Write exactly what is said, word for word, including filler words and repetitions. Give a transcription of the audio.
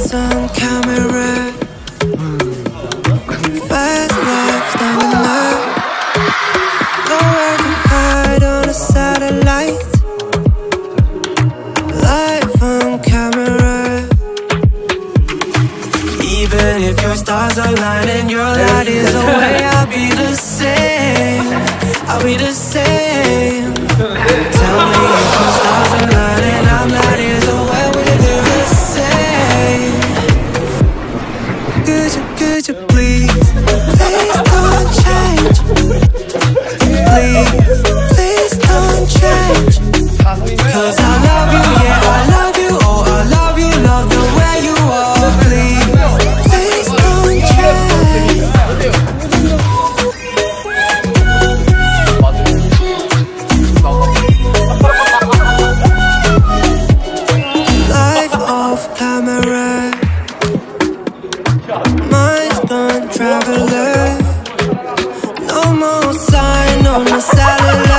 Lights on camera, fast life down the night. Nowhere to hide on a satellite. Life on camera. Even if your stars align and your light is away, I'll be the same. I'll be the same. Tell me if your stars align and I'm light is away, will you do the same? Could you, could you please, please don't change. Please, please don't change. Cause I love you, yeah, I love you. Oh, I love you, love the way you are. Please, please don't change. Life off camera, mind's gone traveler. No more sign on the satellite.